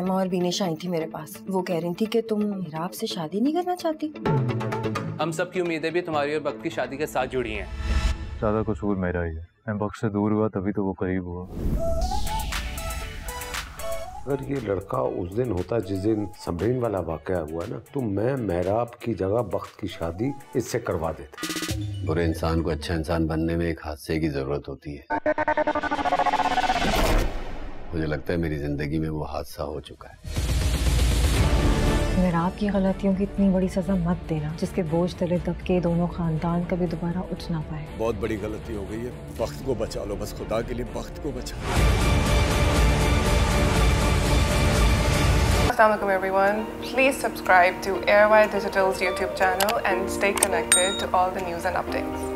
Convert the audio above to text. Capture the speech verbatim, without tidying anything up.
साइमा और विनेशा आई थी मेरे पास। वो कह रही थी कि तुम मेहराब से शादी नहीं करना चाहती। हम सब की उम्मीदें भी तुम्हारी और वक्त की शादी के साथ जुड़ी हैं। ज्यादा कसूर मेरा ही है। मैं वक्त से दूर हुआ तभी तो वो करीब हुआ। अगर ये लड़का उस दिन होता जिस दिन समरीन वाला वाकया हुआ ना, तो मैं मेहराब की जगह वक्त की शादी इससे करवा देता। बुरे इंसान को अच्छा इंसान बनने में एक हादसे की जरूरत होती है। मुझे लगता है मेरी जिंदगी में वो हादसा हो चुका है। मेहराब की गलतियों की इतनी बड़ी सजा मत देना जिसके बोझ तले दब के दोनों खानदान कभी दोबारा उठ ना पाए। बहुत बड़ी गलती हो गई है, वक्त को बचा लो, बस खुदा के लिए वक्त को बचा लो। Assalamualaikum everyone. Please subscribe to Airwire Digital's YouTube channel and stay connected to all the news and updates.